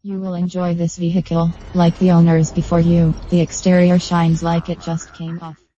You will enjoy this vehicle. Like the owners before you, the exterior shines like it just came off